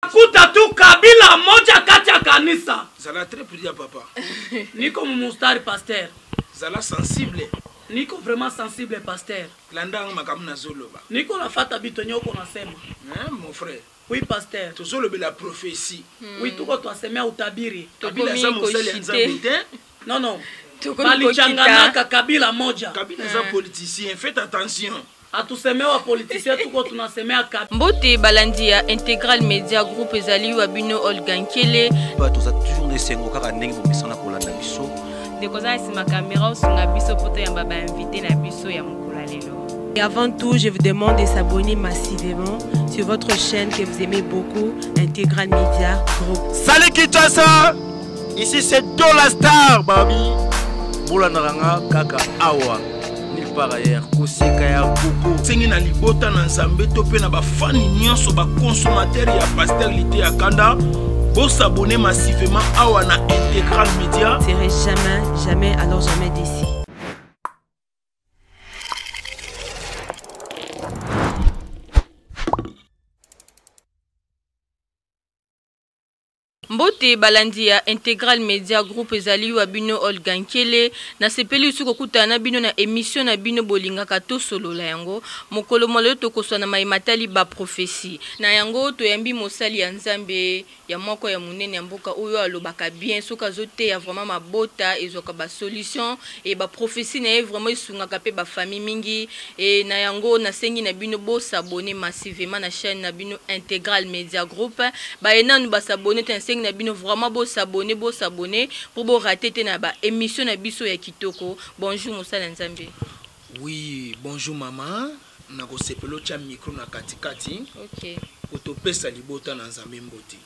Kuta tu kabila moja kati ya kanisa. Zala très prière papa. Niko mustari pasteur. Zala sensible. Niko vraiment sensible pasteur. Landa makamna zoloba. Niko nafata bitu nyoko nasema. Mon frère. Oui pasteur. Tozolobe la prophétie. Oui tuko twasemea utabiri. Kabila za mosali ya Nzambe. Non non. Balichanganaka kabila moja. Kabila za politicien, faites attention. Atusemewa politicien tuko tunasemea kabila. Mbote balandi ya Intégral Media Group ezali wabino Olgankele. Bato za toujours des sengo kaka ndenge bomesana kolanda biso. Dekoza sima caméra sunga biso poto ya baba invité na biso ya mukula lelo. Et avant tout, je vous demande de s'abonner massivement sur votre chaîne que vous aimez beaucoup, Intégral Media Group. Salut Kinshasa, ici c'est Dola Star, babi. Moula naranga kaka awa. Nulle part ailleurs, koseka ya kuku. Sengi na libota na Nzambe to pe na ba fani nyonso ba consommateur ya pasteur lité ya kanda. Pour s'abonner massivement awa na Intégral Media. Ne serez jamais, alors jamais déçu. Mbote balandi ya Intégral Media Group ezali wabino Olgankele na sepeli usuko kutana bino na émission na bino bolingaka to solola yango mokolo molo to koswana maimatali ba prophétie na yango to yambi mosali ya Nzambe ya moko ya munene ya mboka oyo alobaka bien soka zote ya vraiment mabota ezoka ba solution et ba prophétie na vraiment isungaka pe ba famille mingi et na yango na sengi na bino bo s'abonner massivement na chaîne na bino Intégral Media Group ba enanu ba s'abonner na bino vraiment beau s'abonner pour beau rater na ba émission na biso ya kitoko. Bonjour Moussa Nzambe. Oui, bonjour maman. Na ko sepelo cha micro na katikati. OK. Oto pesa libota na Nzambe mboti.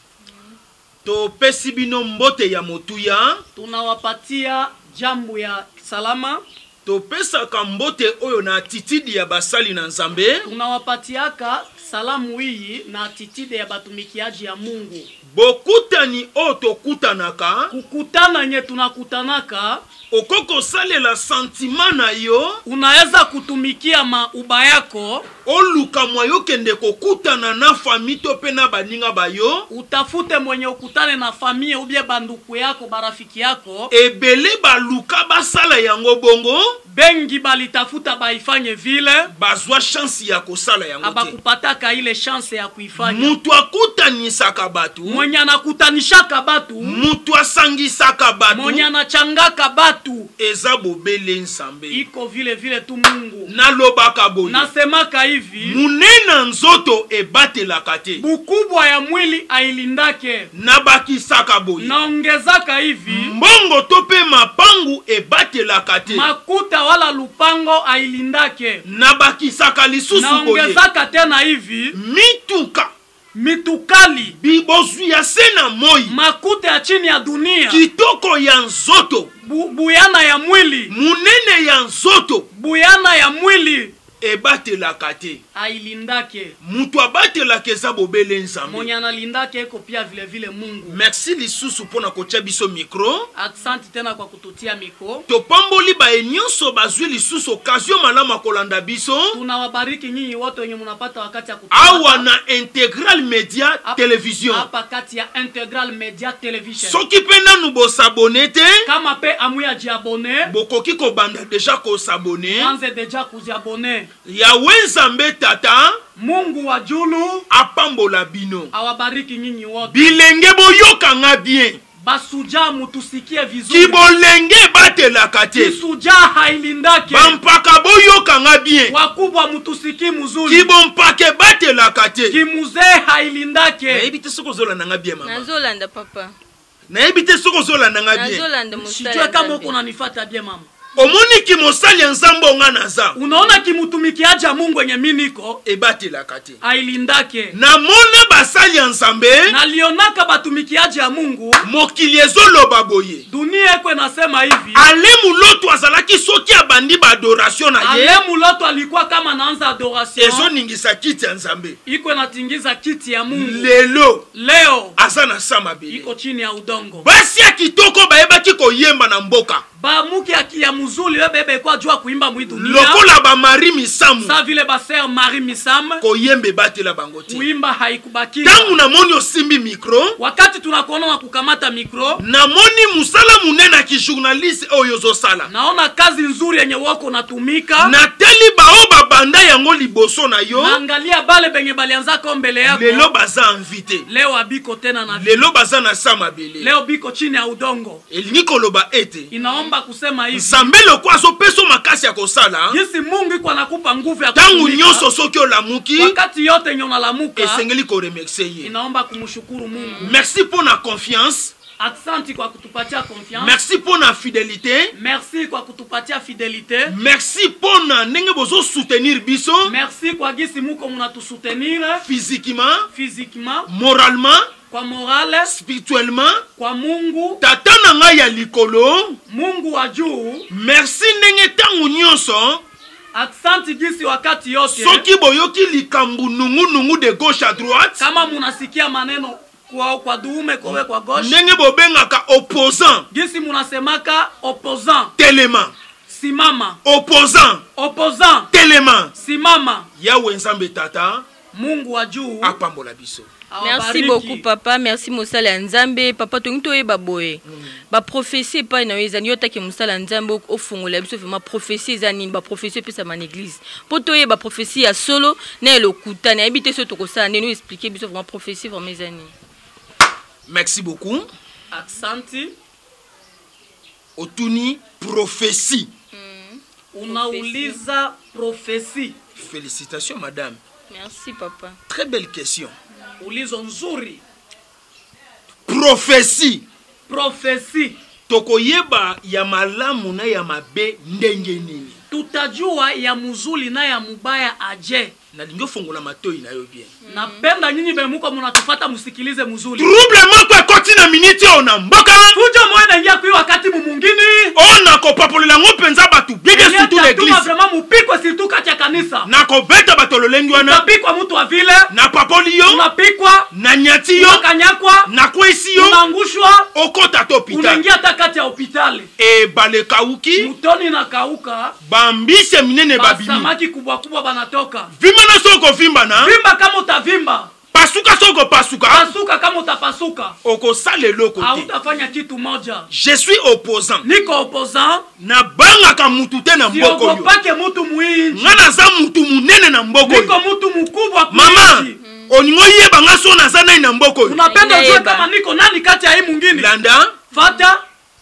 To pesi bino mbote ya motuya. Tunawapatia jambo ya salama. To pesa kambote oyo na attitude ya basali na Nzambe. Tunawapatiaka salamu hii na attitude ya batumikiaji ya Mungu. Bokutani oto kutanaka. Kukutana nye tunakutanaka. Okoko sale la sentiment na yo. Unaweza kutumikia mauba yako. Oluka mwayo kende kokutana na famille to pe na baninga bayo. Utafute mwenye ukutane na famille ubie banduku yako barafiki yako. Ebele baluka basala yango bongo. Bengi balitafuta baifanye vile. Bazwa chance ya kosala yango te. Abakupataka ile chance ya kuifanya. Mutu akutanisaka batu. Mwenye anakutanishaka batu. Mutu asangisaka batu. Mwenye anachangaka batu. Eza bobele Nzambe. Iko vile vile tu Mungu. Nalobaka boye. Nasemaka hivi. Munena nzoto ebatelaka te. Bukubwa ya mwili ailindake. Nabakisaka boye. Naongezaka hivi. Mbongo tope mapangu ebatelaka te. Makuta wala lupango ailindake. Nabakisaka lisusu boye. Naongezaka tena hivi. Mituka. Mitukali bibozu ya sena moi makuta ya chini ya dunia kitoko ya nzoto buyana ya mwili munene ya nzoto buyana ya mwili ebatelaka te ailindake mutu abatelaka eza bobele Nzambe mwenye analindake eko pia vile vile Mungu. Merci lisusu pona kotia biso micro. Asante tena kwa kututia micro. Topamboli ba enyonso bazwi lisusu occasion malama kolanda biso. Tunawabariki nyinyi wote wenye mnapata wakati ya kutupata. Awa na Intégral Media Television. Hapa kati ya Intégral Media Television. Soki pe nanu bo s'abonner te. Kama pe amuya jiabone. Bokoki ko banda deja ko s'abonner. Anze deja kuziabone. Ya Nzambe tata. Mungu wa julu apambola bino. Awabariki nyinyi wote. Bilenge boyoka nga bien. Basuja mutusikie vizuri. Kibolenge batelaka te. Kisuja hailindake. Bampaka boyoka nga bien. Wakubwa mutusiki muzuri. Kibompake batelaka te. Kimuze hailindake. Na ebite soko zolanda nga bien mama. Nazolanda papa. Na ebite soko zolanda nga bien. Nazolanda mosala. Sijue kama uko unanifuata bien mama. Omoni kimosali Nzambe nga naza. Unaona kimutumikiaji ya Mungu yenye mimi niko ebatelaka te. Ailindake. Na mona basali Nzambe. Na lionaka batumikiaji ya Mungu. Mokili ezoloba boye. Dunia eko nasema hivi. Ale muloto azalaki soki abandi ba adoration na ye. Ale muloto alikuwa kama naanza adoration. Ezo ningisa kiti ya Nzambe. Iko natingiza kiti ya Mungu. Lelo. Leo. azana sama bele iko chini ya udongo. basi ya kitoko bayebaki koyemba na mboka Ba muki ya muzuli bebe kwa jua kuimba mwi dunia. lokola ba mari misamu Sa vile ba sœur Marie Misam koyembe batela bango te kuimba haikubaki. tangu namoni osimbi mikro Wakati tunakuona na kukamata mikro, namoni musala munene ki journaliste oyo zosala naona kazi nzuri yenye wako natumika. nateli bao babanda yango liboso na yo Naangalia bale benye balianza ko mbele yako. lelo baza invité Leo abiko tena na lelo baza na sama bele leo biko chini ya udongo. elingi koloba ete Inaomba kusema hivi. nzambe lokwa azopeso makasi ya kosala Jinsi Mungu iko anakupa nguvu ya tangu kutumika, nyonso soki olamuki wakati yote nyona lamuka, esengeli koremercie ye inaomba kumshukuru Mungu. merci pour na confiance Aksanti kwa kutupatia confiance. merci pour na fidélité Merci kwa kutupatia fidelite. merci pour na ndenge bozo soutenir biso Merci kwa gisi muko mnatusutenir physiquement physiquement, moralement kwa morale, spirituellement kwa Mungu, tata na ngai ya likolo Mungu wa juu. merci ndenge tangu nyonso Aksanti gisi wakati yote soki boyoki likambu nungu de gauche à droite kama munasikia maneno kwa duume kowe kwa gauche, ndenge bobengaka opposant gisi munasemaka opposant telema simama, opposant telema simama. yawe nzambe tata Mungu wa juu apambola biso. Merci beaucoup papa, merci mosala ya nzambe papa tongi toyeba boye ba prophétie pa na weza nyota ke mosala nzambe ofungola biso vraiment prophétie za nini ba prophétie pesa man église po toyeba prophétie ya solo na lokuta na ebite so tokosala neno expliquer biso vraiment prophétie vraiment za nini. Merci beaucoup. Aksanti. Otuni prophétie. Unauliza prophétie. Félicitations madame. Merci papa. Très belle question. Ulizo nzuri. Prophétie. Prophétie. Tokoyeba ya malamu na ya mabe ndenge nini. Tutajua ya muzuli na ya mubaya aje. Na lingo fongola matoi na yo bien. Napenda nyinyi bemuko mnatufata musikilize muzuli. Troublement kwa koti na minute ona mboka. Fujo moyo naingia kwa wakati mumungini. Ona ko papolela ngopenza batu biga surtout l'église. Vraiment mupikwe surtout kati ya kanisa. Na ko beta batololengi wana. Napikwa mtu wa vile. Na papolio. Napikwa. Na nyati yo. Kanyakwa. Na kwesi yo. Unangushwa. Okota to hospital. Unaingia hata kati ya hospitali. E bale kauki. Mutoni na kauka. Bambise minene babimi. Samaki kubwa kubwa banatoka. Vimba na soko vimba na. Vimba kama utavimba. Pasuka soko pasuka. Pasuka kama utapasuka. Oko sale loko te. Hautafanya kitu moja. Je suis opposant. Niko opposant. Na banga ka mutu te na mboko yo. Siogopake mutu muinji. Ngana za mutu munene na mboko yo. Niko mutu mkubwa kuinji. Mama, oningo yeba ngaso na zana na mboko yo. Unapenda ujue kama niko nani kati ya hii mwingine. Landa. Fata.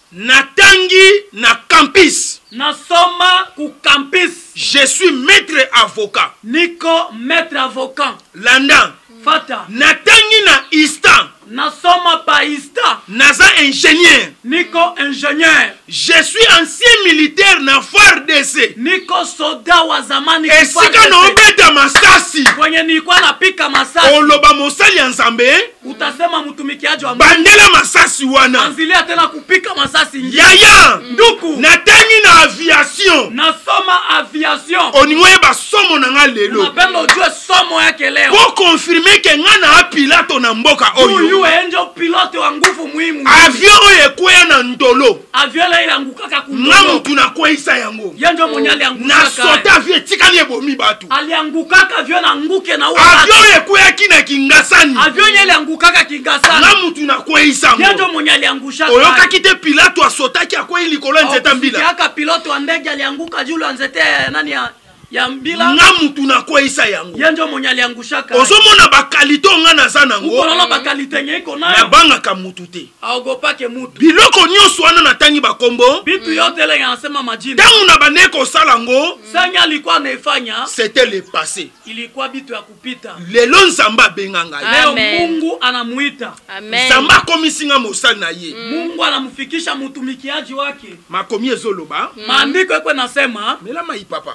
Natangi na campus. Nasoma ku campus. Je suis maître avocat. Niko maître avocat. Landa. Fata. Natangi na ista. Nasoma pa ista. Naza ingénieur. Niko ingénieur. Je suis ancien militaire na FARDC. Niko soda wa zamani kwa FARDC. Esika na obeta masasi. Kwenye nilikuwa napika masasi. Oloba mosali ya nzambe. Utasema mtumikiaji wa Mungu. Bandela masasi wana. Anzilia tena kupika masasi ngine. Yaya. Nduku. Natangi na aviation. Nasoma aviation. Oningoye ba somo na nga lelo. Unapenda ujue somo yake leo. Pour confirmer que nga na pilote na mboka oyo. Uyu enjo pilote wa nguvu muhimu. Avion oyo kwea na ndolo. Avion ile ilangukaka kundolo. Nga mtu na kweisa yango. Yenjo mwenye aliangukaka. Na sota avion tikali ebomi batu. Aliangukaka avion na nguke na uwa. Avion oyo kwea kina kingasani. Avion ile aliangukaka kingasani. Nga mtu na kweisa yango. Yenjo mwenye aliangushaka. Oyoka kite pilote wa sotaki akwe ilikolo nzeta mbila. Yaka pilote wa ndege alianguka juu ya nzete nani ya mbila. Nga mtu na kweisa yango. Yenjo mwenye aliangushaka. Ozomona bakalito nga na zanango. Ukonola bakalite nyeko nayo. Na banga ka mutu te. Aogopake mutu. Biloko nyonso wana natangi bakombo. Bitu yote ile yanasema majina. Tangu na baneko salango. Sanya alikuwa anaifanya. C'était le passé. Ilikuwa bitu ya kupita. Lelo nzamba benganga. Leo Mungu anamuita. Amen. Nzamba komisinga mosali na ye. Mungu anamfikisha mtumikiaji wake. Makomi ezoloba. Maandiko yako nasema. Mela mai papa.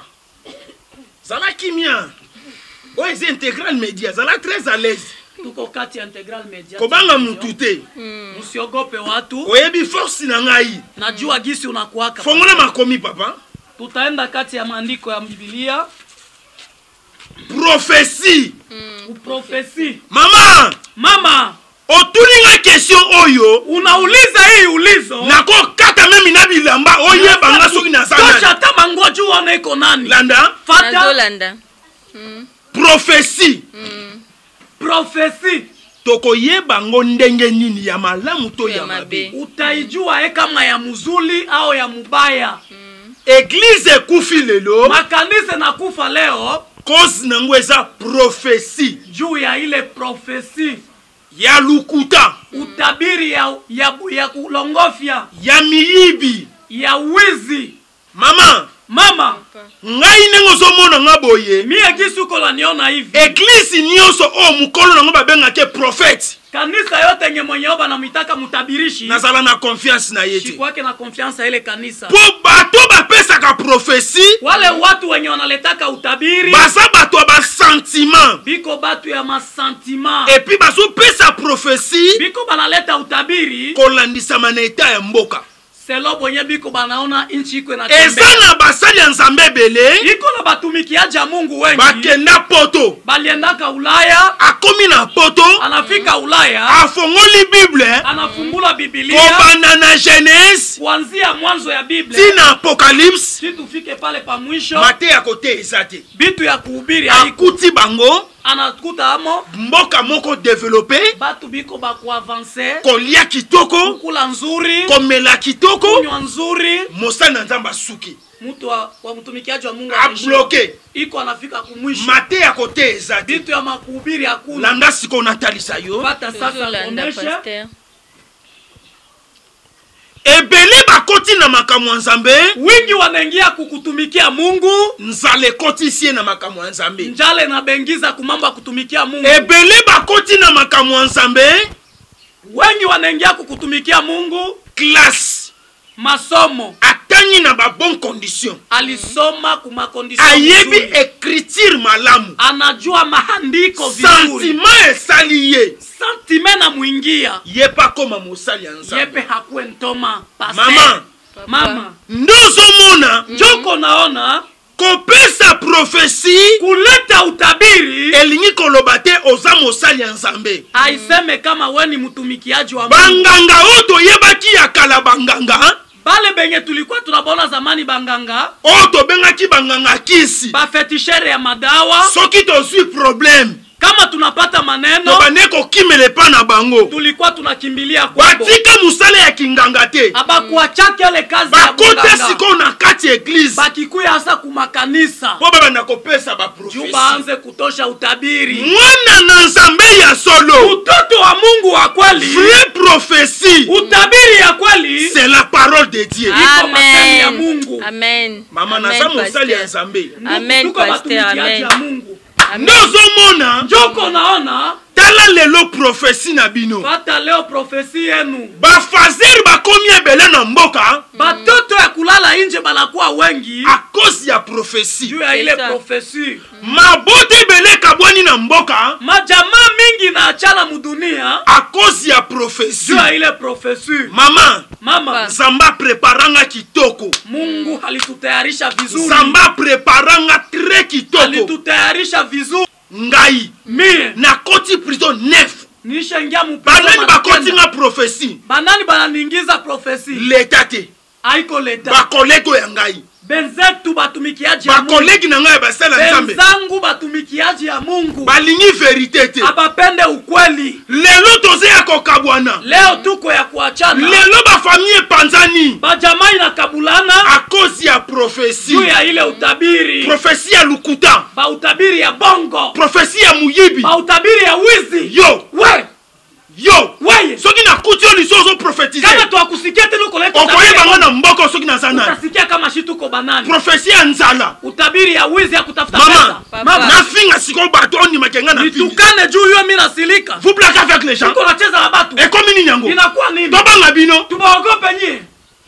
Zala kimia. Oye c'est Intégral Média. Zala très à l'aise. Tuko kati ya Intégral Média. Kobanga mutute. Usiogope watu. Oyebi force na ngai. Najua gisi unakuaka. Fongola makomi papa. Tutaenda kati ya maandiko ya Biblia. Prophétie. Prophétie. Mama. Mama. Otuni oyo unauliza hii ulizo nako kata memi na bilamba oye banga soki na sana tosha tamango juu wana iko nani landa fata landa prophétie prophétie tokoyeba ngo ndenge nini ya malamu to ya mabe utaijua kama ya muzuli au ya mubaya. Église ekufi lelo makanisa na kufa leo cause nango eza prophétie juu ya ile prophétie ya lukuta utabiri ya kulongofya ya miyibi ya wizi. Mama ngai nengo zomona nga boye mie gisuko la niona hivi Église nyonso o mukolo nango babengake prophète kanisa yote nye mwenye oba na mitaka mutabirishi nazala na confiance na yete shikwake na confiance ile kanisa po bato bapesaka prophétie wale watu wenye wanaletaka utabiri baza bato ba sentiment biko batu ya masentiment et puis bazo pesa prophétie biko banaleta utabiri kolandisa maneta ya mboka selo bonye biko banaona inchi iko na tembea eza na basali ya nzambe bele iko na batumikiaji ya Mungu wengi bakenda poto baliendaka Ulaya akomi na poto anafika Ulaya afongoli Bible anafungula Biblia kobanda na Genèse kuanzia mwanzo ya Biblia tina Apocalypse si tufike pale pa mwisho mate ya kote ezate bitu ya kuhubiri akuti bango anakuta amo mboka moko développé batu biko ba ku avancer kolia kitoko kula nzuri komela kitoko kunywa nzuri mosana nzamba suki mtu wa mtumikiaji wa Mungu abloqué iko anafika kumwisho mate ya kote ezate bitu ya makuhubiri hakuna landa siko natalisa yo pata sasa kuonesha ebele bakoti na makambo ya Nzambe wingi wanaingia kukutumikia Mungu nzale koti sie na makambo ya Nzambe njale na bengiza kumamba kutumikia Mungu ebele bakoti na makambo ya Nzambe wengi wanaingia kukutumikia Mungu classe masomo atanyi na ba bonne condition alisoma kuma condition ayebi écriture malamu anajua maandiko vizuri sentiment esaliye sentiment na muingia yepa koma mosali ya Nzambe yepe hakuwe ntoma mama ndozo mona njoko naona kopesa prophétie kuleta utabiri elingi koloba te oza mosali ya Nzambe aiseme kama weni mtumikiaji wa Mungu banganga oto yebaki ya kala banganga bale benye tulikuwa tunabona zamani banganga oto bengaki banganga kisi bafetishere ya madawa soki tozwi problème kama tunapata maneno to baneko kimele pa na bango tulikuwa tunakimbilia kwabo batika musala ya kinganga te abakuachake ile kazi ya bakote siko na kati église bakikuya hasa kumakanisa po baba kopesa ba prophétie baanze kutosha utabiri mwana na Nzambe ya solo utoto wa Mungu wa kweli vraie prophétie utabiri ya kweli c'est la parole de Dieu amen ya Mungu amen mama na za mosali ya Nzambe amen pasteur amen ndozo mona njoko naona tala lelo prophétie na bino fata leo prophétie yenu bafazeri bakomi ebele na mboka batoto ya kulala nje banakuwa wengi a cause ya prophétie juu ya ile prophétie mabote ebele kabwani na mboka majamaa mingi na achana mudunia a cause ya prophétie juu ya ile prophétie mama Zamba preparanga kitoko Mungu alitutayarisha vizuri Zamba preparanga très kitoko alitutayarisha vizuri ngai mie na koti prison 9 nisha ngia muprison banani bakoti nga prophétie banani bananingiza prophétie leta te aiko leta bakolego ya ngai benzetu batumikiaji ya Mungu bakolegi na ngai basala Nzambe benzangu batumikiaji ya Mungu balingi verité te abapende ukweli lelo toze ya kokabwana leo tuko ya kuachana lelo bafamille panzani bajamaa inakabulana a cause ya prophétie juu ya ile utabiri prophétie ya lukuta ba utabiri ya bongo prophétie ya muyibi ba utabiri ya wizi yo we soki na kuti oliso ozo prophétiser kama twakusikia tena uko leta okoye bango na mboko soki na sana utasikia kama shituko banani prophétie ya nzala utabiri ya wizi ya kutafuta mama na finga siko bato oni makenga na finga nitukane juu hiyo mimi nasilika vous plaquez avec les gens uko nacheza na batu et comme nini yango inakuwa nini tobanga bino tubaogope nyie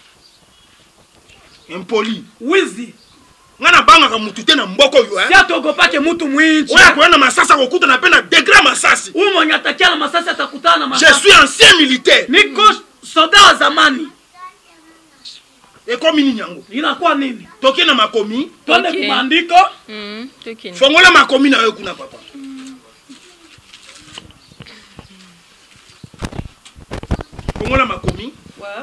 impoli wizi ngana banga ka mutu te na mboko yo si atogopake mtu mwinchi oya koyana masasa kokuta na pena degré masasi mwenye atakia na masasi atakutana na masasi je suis ancien militaire niko soda wa zamani et comme nini yango inakuwa nini toke na makomi twende kumandiko fongola makomi na yo kuna papa kongola makomi Ouais.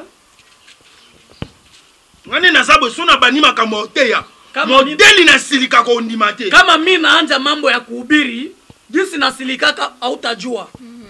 ngane nazabo sona bani makambo oteya Kama modeli na silika ko ndima te Kama mimi naanja mambo ya kuhubiri, jinsi nasilikaka hautajua.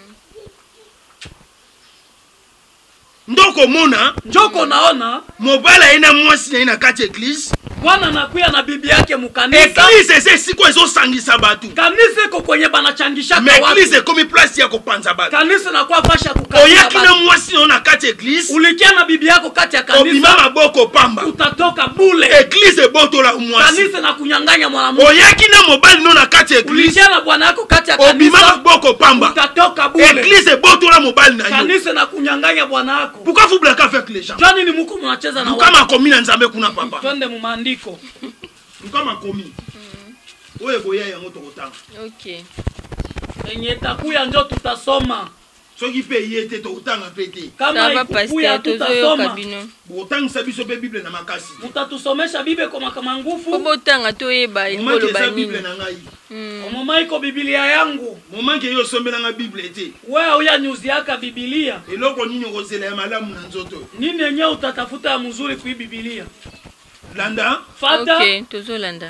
ndoko mona Njoko naona mobala ina mwasi ina kati église bwana anakuya na bibi yake mukanisa. église c'est siko ezo sangisa batu Kanisa iko kwenye banachangisha mais watu. église comme place ya kopanza batu Kanisa na kwa fasha kukanisa. oyaki na mwasi ona kati église Ulikia na bibi yako kati ya obima kanisa. maboko pamba Utatoka bule. église botola mwasi Kanisa na kunyanganya mwanamume. oyaki na mobali nona kati église Ulikia na bwana yako kati ya obima kanisa. maboko pamba Utatoka bule. église botola mobali na yo Kanisa na kunyanganya bwana yako. pourquoi vous blaguez avec les gens Jani ni muko mnacheza na watu. kama komi na nzambe kuna papa Twende mu maandiko. kama komi oye boya yango tokotanga Okay. Enye takuya njo tutasoma. soki pe yete tokotanga pe te Kama Ça va ikukuya pasteur tozoyoka tutasoma. bino. botangisa biso pe bible na makasi Mutatusomesha Biblia kwa makama ngufu. Obotanga toyeba momaki eza ngolo bible banini. na ngai Mama iko Biblia yangu. momaki yo osombelanga bible te Wewe uya nyuzi yaka Biblia. eloko nini kozela ya malamu na nzoto Nini yenyewe utatafuta ya mzuri kwa Biblia? landa Fata. Okay, tozolanda.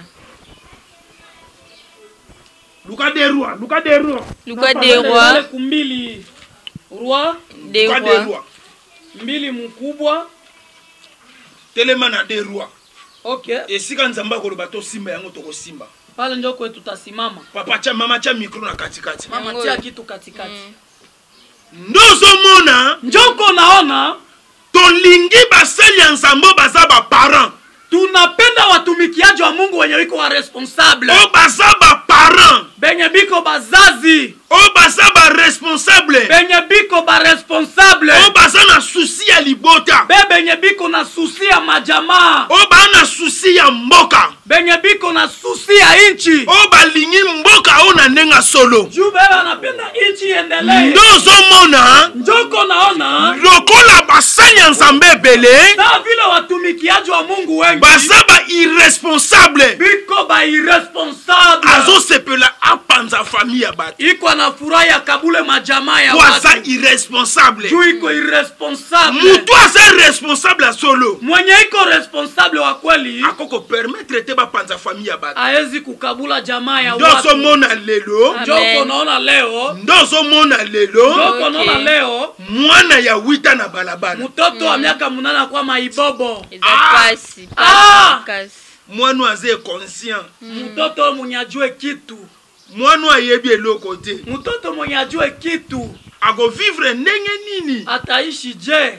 luka de roi luka de roi Luka des rois, Kumbili. Roi des luka de rois. roi mbili mkubwa. telema na de roi Okay. esika nzambe akoloba tosimba yango tokosimba Pale ndio kwetu tutasimama. papa cha mama cha micro na katikati Mama Yango. tia kitu katikati. ndozomona Njoko naona tolingi basali ya nzambe baza baparent tunapenda watumikiaji wa Mungu wenye wiko wa responsable. o baza baparent Benye biko bazazi. o baza baresponsable Benye biko ba responsable. o baza na susi ya libota Benye biko na susi ya majamaa. o baa na susi ya mboka Benye biko na susi ya inchi. o balingi mboka o na ndenga solo Juu beba anapenda inchi endelee. ndozomona Njoko naona lokola basali ya nzambe ebele saa vile watumikiaji wa Mungu wengi baza ba irresponsable biko ba irresponsable. azosepela apanza famille ya bato Iko na furaha ya kabule majamaa ya po aza watu. irresponsable Juu iko irresponsable. mutu aza responsable ya solo Mwenye iko responsable wa kweli akoko permettre te bapanza famille ya bato haezi kukabula jamaa ya watu. ndozomona lelo Njoko naona leo. ndozomona lelo Njoko naona Okay. leo. mwana ya wita na balabala Mtoto wa miaka 8 kwa maibobo. Eza pasi, Ah! kasi. mwana aza conscient Mtoto mwenye ajue kitu. mwana ayebi eloko te Mtoto mwenye ajue kitu akovivre ndenge nini ataishi je?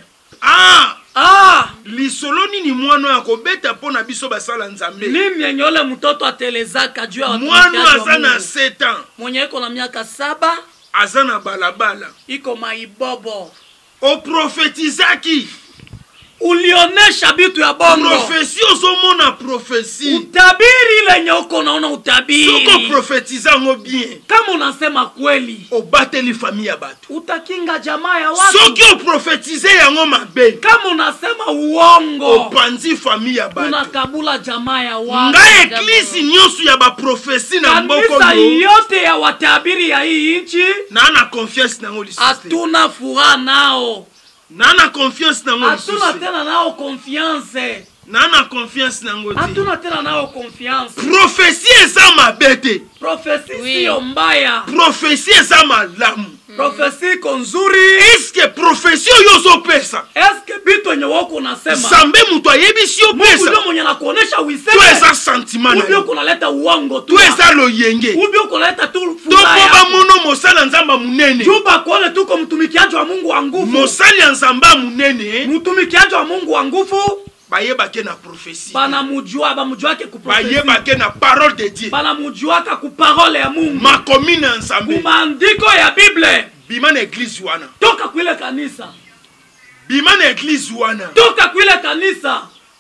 lisolo nini mwana oyo akobeta mpo na biso basala nzambe Limi yenye ule mtoto atelezaka juu ya mwana aza na 7 ans mwenye iko na miaka 7 aza na balabala iko maibobo. oprofetizaki Ulionesha bitu ya bongo. profesi ozomona profesi Utabiri lenye uko naona utabiri. soko profetiza yango bien Kama unasema kweli obateli famille ya bato utakinga jamaa ya watu. soki oprofetize yango mabe Kama unasema uongo opanzi famille ya bato unakabula jamaa ya watu. ngai eklisi nyonso ya baprofesi na mboko Kanisa yo yote ya watabiri ya hii nchi naa na confiance nango lisusu te hatuna furaha nao. naa na confiance nango Hatuna lisusu te tena nao confiance. naa na confiance nango te Hatuna tena nao confiance. profesi eza mabe te Profesi Oui. sio mbaya. profesi eza malamu Profesi iko nzuri. eske profesi oyo ozopesa Eske bitu yenye wako unasema nzambe moto ayebisi Mungu opesa ndio mwenye anakuonesha to uiseme. eza sentiment na Ubio yo kunaleta uongo tu. to eza loyenge Ubio kunaleta tu to furaha mpo yako. bamono mosala nzambe ya monene Juba kuone tuko mtumikiaji wa Mungu wa nguvu. mosali ya nzambe ya monene Mtumikiaji wa Mungu wa nguvu bayebake na profesi banamujuake kuprofesi. bayebake na parole de dieu Banamujuaka ku parole ya Mungu. makomi na nzambe Kumaandiko ya Biblia. bima na eglise wana Toka kwile kanisa. bima na eglise wana Toka kwile kanisa.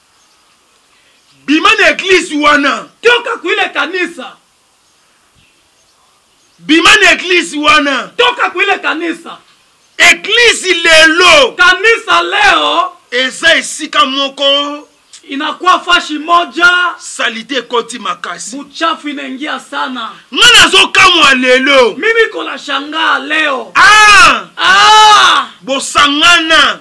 bima na eglise wana Toka kwile kanisa. bima na eglise wana Toka kwile kanisa. eglise lelo Kanisa leo eza esika moko inakuwa fashi moja. salite ekoti makasi Buchafu inaingia sana. nga nazokamwa lelo Mimi kona shangaa leo. bosangana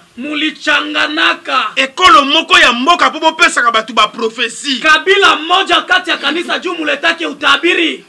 nyonso moko ya mboka po bopesaka bato baprophesie. Kabila moja kati ya kanisa juu muletake utabiri.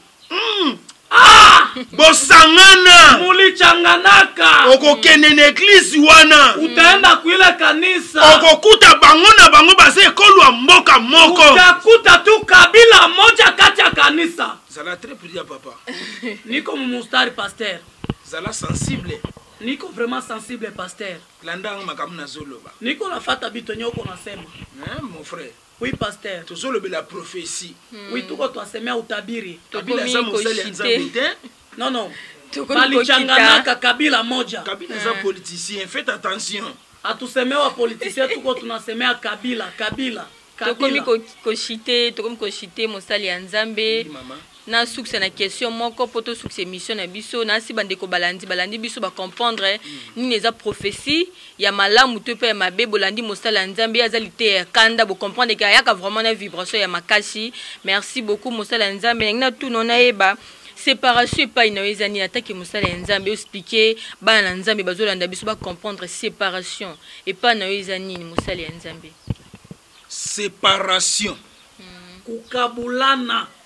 Bosangana Mulichanganaka. okokende na eglise wana Utaenda kuile kanisa. okokuta bango na bango baza ekolo ya mboka moko. Utakuta tu kabila moja kati ya kanisa. Zala très prier papa. Niko mumustari pasteur. Zala sensible. Niko vraiment sensible pasteur. Landa makamu na zoloba. Niko nafata bitu nyoko nasema. Mon frère. Oui pasteur. Tozolobe la prophétie. Oui tuko twasemea utabiri. Kabila za mosali ya Nzambe te. Non. Balichanganaka kabila moja. Kabila za politicien, faites attention. Atusemewa politicien tuko tunasemea kabila. Tokomi koshite mosali ya Nzambe. Na succès na question moko poto succès mission na biso na si bandeko balandi biso ba comprendre ni neza prophétie ya malamu to pe mabe bolandi mosala Nzambe azalité ya kanda bo comprendre que yaka vraiment na vibration ya makashi. Merci beaucoup mosala Nzambe na tout nona eba séparation pas inaweza ni attaque mosala Nzambe expliquer bana Nzambe bazolanda biso ba comprendre séparation et pas naweza ni mosala Nzambe. Séparation. Kukabulana.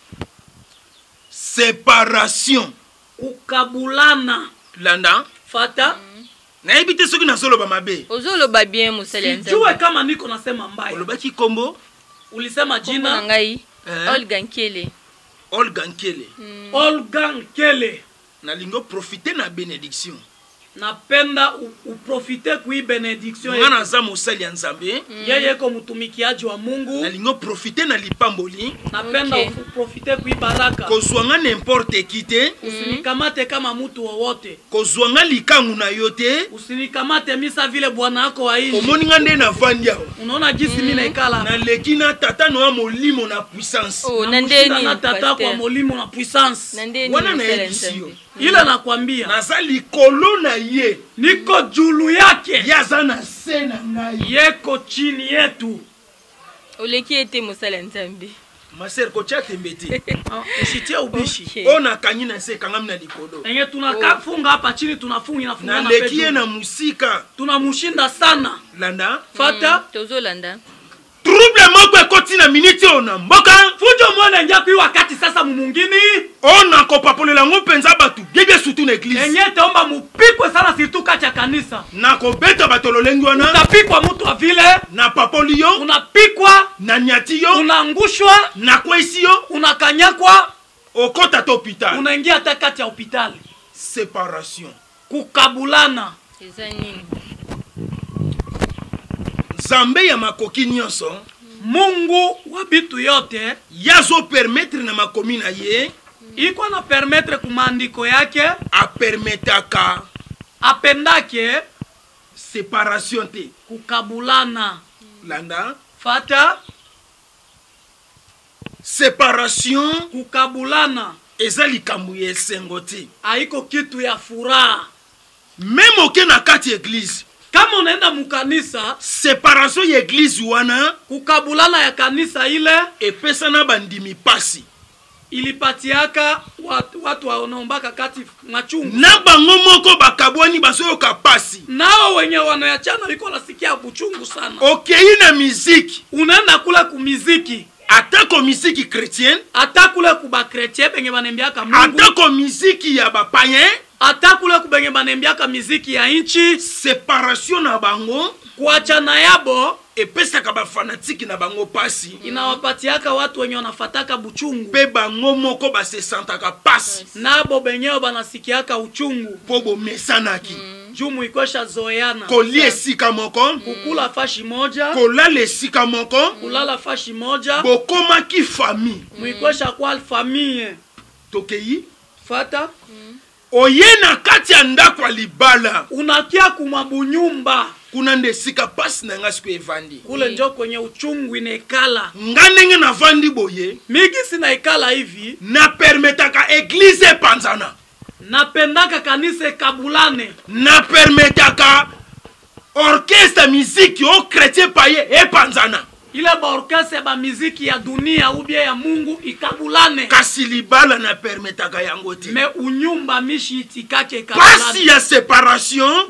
Séparation. Kukabulana. Landa. Fata. Na ebite soki na solo ba mabe. Ozoloba bien mosala Nzambe. Jue kama niko nasema mbaya. Olobaki kombo. Ulisema jina ngai Olga Nkele. Olga Nkele. Olga Nkele. Na lingo profiter na bénédiction. Napenda uprofite kui benediction. Mwana za mosali ya Nzambe. Yeye ko mtumikiaji wa Mungu. Na lingo profiter na lipamboli. Napenda uprofite kui baraka. Kozwanga n'importe qui te. Usinikamate kama mtu wowote. Kozwanga likangu na yote. Usinikamate misa vile bwana wako wa inji. Omoninga nde na vandia. Unaona jinsi mimi naikala. Na lekina tata no molimo na puissance. Oh, nandeni na tata kwa molimo na puissance. Nandeni Wana na edisio. Ila nakwambia. Naza likolo na ye. Niko julu yake. Yaza na sena ngai. Yeko chini yetu. Oleki ete mosala Nzambe. Maser kocha tembeti. Usitie ubishi. Ona kanyina se kangam na likolo. Enge tunakafunga hapa chini tunafunga na na lekie na musika. Tunamushinda sana. Landa. Fata. Tozo landa. Trouble moko ekoti na minute ona mboka. Fujo mwana njako yi wakati sasa mumungini. Ona kopapolela ngo penza batu. Gebie surtout na église. Enye taomba mupikwe sana surtout kati ya kanisa. Na kobeta batolo lengi wana. Utapikwa mtu wa vile. Na papolio. Unapikwa. Na nyatiyo. Unaangushwa. Na kwesio. Unakanyakwa. Okota to hospital. Unaingia hata kati ya hospitali. Séparation. Kukabulana. Eza nini? Nzambe ya makoki nyonso. Mungu wa bitu yote. Yazo permettre na makomi na ye. Iko na permettre kumandiko yake. Apermetaka. Apendake. Séparation te. Kukabulana. Landa. Fata. Séparation. Kukabulana. Eza likambo ya esengo te. Haiko kitu ya furaha. Même oke na kati église. Kama unaenda mukanisa, séparation ya église wana, kukabulana ya kanisa ile, epesa na bandimi pasi. Ilipatiaka watu wanaombaka kati machungu. Na bango moko bakabwani basoyoka pasi. Nao wenye wanaoachana wiko nasikia buchungu sana. Okei na muziki. Unaenda kula ku muziki. Atako muziki chrétienne. Atakule ku ba chrétien benye banembiaka Mungu. Atako muziki ya ba païen. Atakule ku benye banembiaka muziki ya inchi. Séparation na bango. Kuachana yabo. Epesaka ba fanatiki na bango pasi. Inawapatiaka watu wenye wanafataka buchungu. Pe bango moko ba se sentaka pasi. Nabo benyeo banasikiaka uchungu. Pobo mesanaki. Jumu ikwesha zoeana. Kolie sika moko. Kukula fashi moja. Kolale sika moko. Kulala fashi moja. Bokoma ki famille. Muikwesha kwa famille. Tokei. Fata. Oye na kati ya ndako libala. Unakia kumabunyumba. Kuna nde sika pasi na nga siku evandi. Kule njo kwenye uchungu inekala. Nga nenge na vandi boye. Migi sina ikala hivi. Na permetaka eglise panzana. Napendaka kanisa kabulane. Na permetaka orchestre muziki o chrétien paye e panzana. Ile ba orchestre ba muziki ya dunia ubia ya Mungu ikabulane. Kasi libala na permetaka yango te. Me unyumba mishi itikake kabulane. Pasi ya séparation.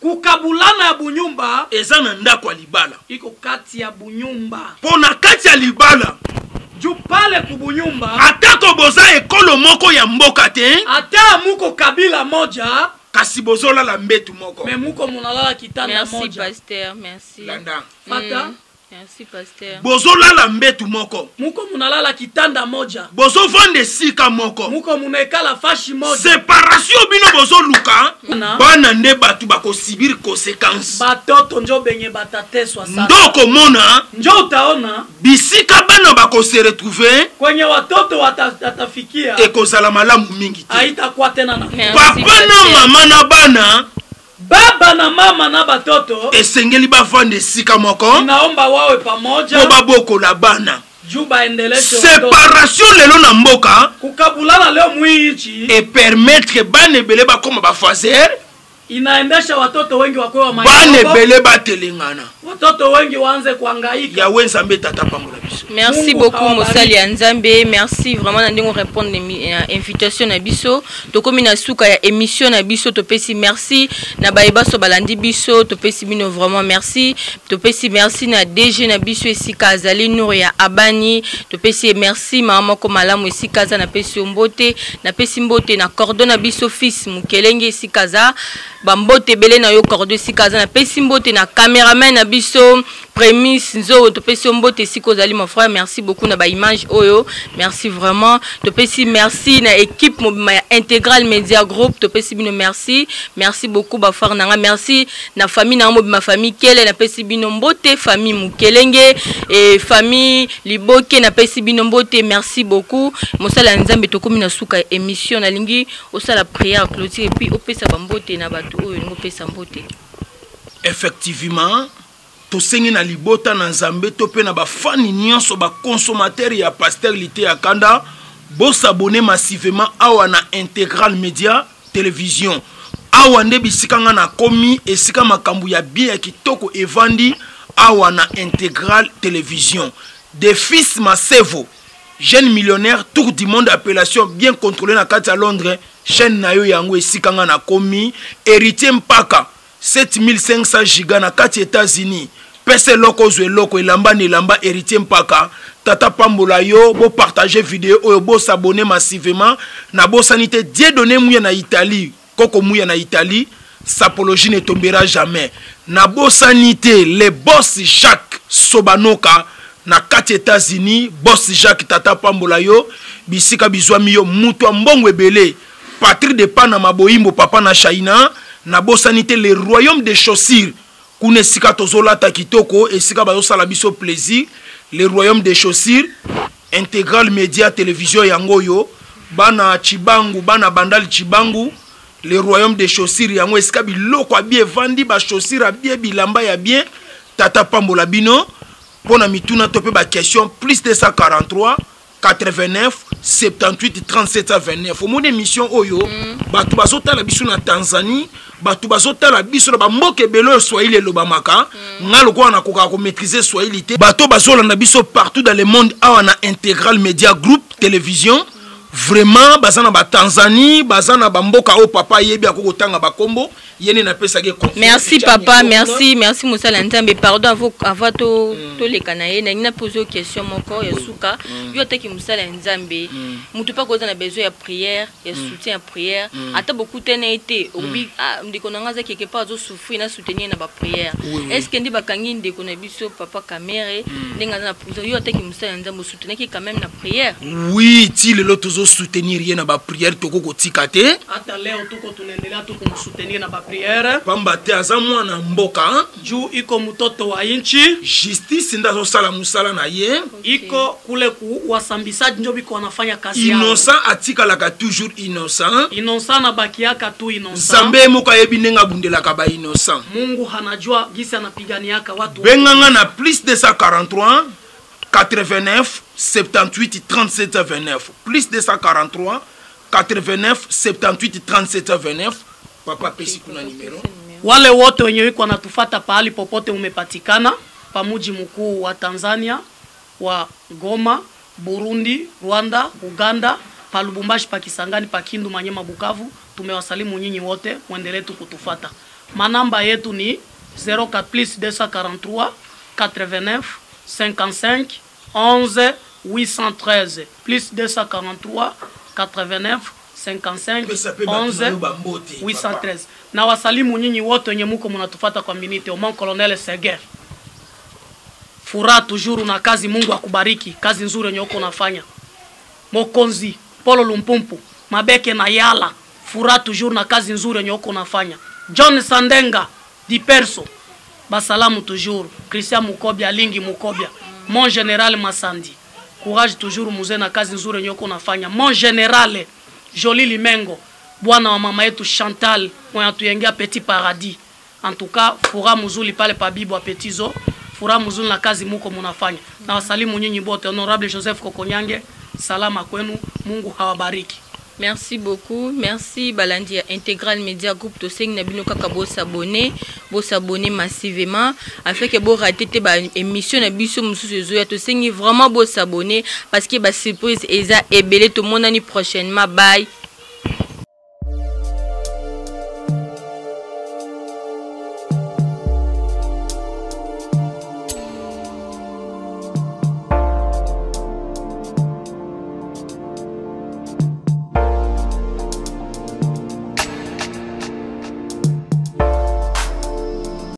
kukabulana ya bunyumba eza na ndako ya libala iko kati ya bunyumba mpona kati ya libala juu pale kubunyumba atako boza ekolo moko ya mboka te ata muko kabila moja kasi bozolala mbetu moko me muko munalala kitanda Merci, moja. pasteur. Merci. landa Fata Merci, pasteur. bozolala mbetu moko muko munalala kitanda moja bozovanda esika moko muko munekala fashi moja séparation bino bozoluka Na. bana nde bato bakosibiri conséquence batoto njo benye batateswa sana ndoko mona njo utaona bisika bana bakose retrouver kwenye watoto watafikia ekozala malamu mingi te haitakuwa tena na Merci, papa na pasteur. mama na bana baba na mama na batoto esengeli bavanda esika moko inaomba wawe po pamoja babokola bana juu baendeleshe watoto. séparation lelo na mboka Kukabulana leo mwichi epermettre bana ebele bakoma bafaser inaendesha watoto wengi wakwe wa bana maisha, ebele batelengana watoto wengi waanze kuhangaika. yawe nzambe tata pambola biso. Merci Mungu beaucoup awabariki. Mosali ya Nzambe. Merci vraiment na ndingo répondre à invitation na biso. Tokomi na suka ya émission na biso topesi merci na baebaso balandi biso topesi bino vraiment merci. Topesi merci na DG na biso esika azali Nour ya Abani. Topesi merci mama ko malamu esika za na pesi mbote na pesi mbote na cordon na biso fils Mukelenge esika za bambote belé na yo cordon esika za na pesi mbote na cameraman na biso Prémisse nzo topesi mbote esika zali mon frère. Merci beaucoup na ba image oyo. Merci vraiment. Topesi merci na équipe mobima ya Intégral Media Group. Topesi bino merci. Merci beaucoup ba frère nanga. Merci na famille na mobima famille Kele na pesi bino mbote famille Mukelenge et famille Liboke na pesi bino mbote. Merci beaucoup. Mosala nzambe tokomi na suka émission na lingi osala prière clôture et puis opesa ba mbote na bato oyo ngo pesa mbote. Effectivement tosengi na libota na nzambe to pe na bafani nyonso consommateur ya pasteur Lité ya Kanda bo s'abonner massivement awa na Intégral Media Télévision awa nde bisikanga na komi esika makambu ya bien ya kitoko evandi awa na Intégral Télévision de fils Masevo jeune millionnaire tour du monde appellation bien contrôlée na kati ya Londres chaîne na yo yango esikanga na komi héritier mpaka 7500 giga na kati États-Unis pese loko zwe loko elamba ni lamba héritier mpaka tata pambola yo bo partager vidéo oyo bo s'abonner massivement na bo sanité Dieu donné mouya na Italie koko mouya na Italie sapologie ne tombera jamais na bo sanité les boss Jacques Sobanoka na kati États-Unis boss Jacques tata pambola yo bisika bizwami yo mutu mbongo ebele Patrick de Panama boyimbo papa na China na bo sanité le royaume des chaussures kune sika tozolata kitoko esika bazosala biso plaisir le royaume des chaussures Intégral Media Télévision yango yo bana Chibangu bana bandali Chibangu le royaume des chaussures yango esika biloko abie vandi ba chaussures abie bilamba ya bien tata pambola bino pona mituna topé ba question plus de 143 89 78 37 29 au mode émission oyo batu bazotala biso na Tanzanie batu bazotala biso na bamboke belo Swahili lobamaka ngalo ko na koka ko maîtriser Swahili te bato bazolanda biso partout dans le monde awa na Intégral Media Group Télévision vraiment bazana ba Tanzanie bazana bamboka o papa yebi akoko tanga bakombo yene na pesa ke merci papa merci Mosala Nzambe pardon avant to les kanaye na ina poser question moko ya suka yo teki Mosala Nzambe mutu pa koza na besoin ya prière ya soutien à prière ata beaucoup tena été obi ndiko nanga quelque part zo souffrir na soutenir na ba prière est-ce que ndi bakangi ndiko na biso papa camere ndenga na poser yo teki Mosala Nzambe soutenir ki quand même na prière oui ti le loto soutenir rien na ba prière toko kotika te Hata leo tuko tunaendelea tu kumsoutenir na ba prière pamba te aza mwana mboka juu iko mtoto wa inchi justice ndazo sala musala na ye iko kule ku wasambisaji njo biko wanafanya kazi yao innocent atikalaka toujours innocent innocent na bakiaka tu innocent Nzambe moka yebi nenga bundelaka ba innocent Mungu hanajua gisi anapiganiaka watu benganga na plus de 143 89 78 37 29 plus de 143 89 78 37 29 papa pesi kuna numero wale wote wenye wiko wanatufata pahali popote umepatikana pamuji mkuu wa Tanzania wa Goma, Burundi, Rwanda, Uganda, pa Lubumbashi, pa Kisangani, pa Kindu, Manyema, Bukavu, tumewasalimu nyinyi wote, muendelee tu kutufata. manamba yetu ni 04 plus 243 89 55 11 813 plus 243 89 55 11 813. Na wasalimu nyinyi wote wenye muko mnatufuata kwa minute. Omon Colonel Seger, furaha toujours na kazi. Mungu akubariki, kazi nzuri yenye uko unafanya. Mokonzi Polo Lumpumpu Mabeke na Yala, furaha toujours na kazi nzuri yenye uko unafanya. John Sandenga Di Perso, basalamu toujours. Christian Mukobia Lingi Mukobia, mon général Masandi, courage toujours mzee na kazi nzuri yenye uko unafanya. Mon général Joli Limengo, bwana wa mama yetu Chantal mwenye tuyengea Petit Paradis. En tout cas, furaha mzuri pale pa Bibo Apetizo, furaha mzuri na kazi muko munafanya. Na wasalimu nyinyi bote. Honorable Joseph Kokonyange, salama kwenu, Mungu hawabariki. Merci beaucoup. Merci Balandi ya Intégral Media Group to sing na bino kaka bo s'abonner massivement afin que bo rater ba émission na biso mususu ezoya to sing vraiment bo s'abonner parce que ba surprise eza ebele to monani prochainement. Bye.